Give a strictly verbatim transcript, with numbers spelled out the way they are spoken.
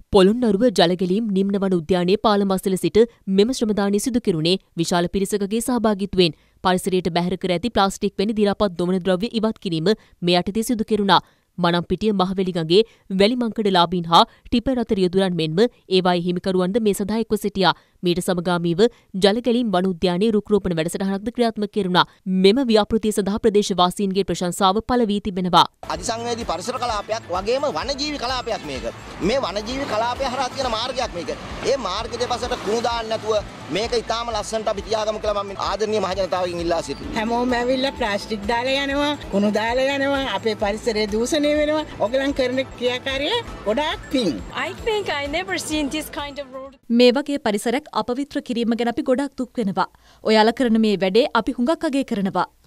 පොළොන්නරුව ජලගැලීම් නිම්නවන උද්‍යානයේ පාලමස්සල සිට මෙම ශ්‍රමදානය සිදු කෙරුණේ විශාල පිරිසකගේ සහභාගීත්වයෙන්. පරිසරයට බැහැර කර ඇති ප්ලාස්ටික් වැනි දි රාපත් දොමන ද්‍රව්‍ය ඉවත් කිරීම මේ යටතේ සිදු කෙරුණා. මනම්පිටිය මහවැලිගඟේ වැලිමංකඩලාභීන් හා ටිපර් රථ රියදුරන් මෙන්ම ඒවායේ හිමිකරුවන්ද මේ සඳහා එක්ව සිටියා. මීට සමගාමීව ජලගැලීම් වන උද්‍යානයේ රුක් රෝපණ වැඩසටහනක්ද ක්‍රියාත්මක කෙරුණා. මෙම ව්‍යාපෘතිය සඳහා ප්‍රදේශවාසීන්ගේ ප්‍රශංසාව පළ වී තිබෙනවා. අධිසංවේදී පරිසර කලාපයක් වගේම වනජීවි කලාපයක් මේක. මේ වනජීවි කලාපය හරහා තියෙන මාර්ගයක් මේක. ඒ මාර්ග දෙපසට කුණු දාන්න නැතුව මේක ඊටාම ලස්සනට අපි තියාගමු කියලා මම ආදරණීය මහජනතාවගෙන් ඉල්ලා සිටිනවා. හැමෝම ඇවිල්ලා ප්ලාස්ටික් දාලා යනවා, කුණු දාලා යනවා, අපේ පරිසරය දූෂණය වෙනවා. ඔයගලන් කරන ක්‍රියාකාරය ගොඩාක් පිං. I think I never seen this kind of road. මේ වගේ පරිසරයක් අපවිත්‍ර කිරීම ගැන අපි ගොඩාක් දුක් වෙනවා. ඔයාලා කරන මේ වැඩේ අපි හුඟක් අගය කරනවා.